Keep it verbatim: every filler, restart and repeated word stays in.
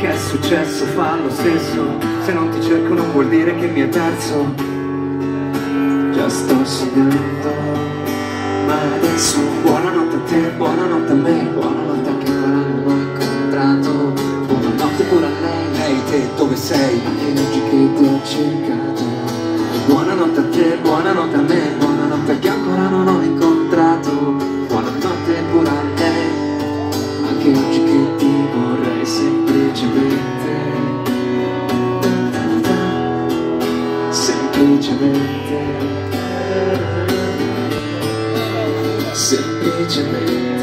che è successo fa lo stesso. Se non ti cerco non vuol dire che mi hai perso. Già sto sognando, ma adesso buonanotte a te, buonanotte a me, buonanotte a chi ancora non ho incontrato, buonanotte pure a lei. Ehi te, dove sei? Anche oggi che ti ho cercato. Buonanotte a te, buonanotte a me, buonanotte a chi ancora non ho incontrato, buonanotte pure a lei. Anche oggi che ti vorrei semplicemente, semplicemente, semplicemente.